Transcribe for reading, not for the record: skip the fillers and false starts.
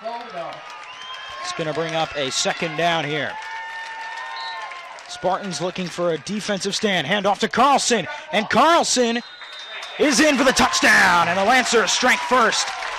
It's going to bring up a second down here. Spartans looking for a defensive stand. Hand off to Carlson, and Carlson is in for the touchdown, and the Lancers strike first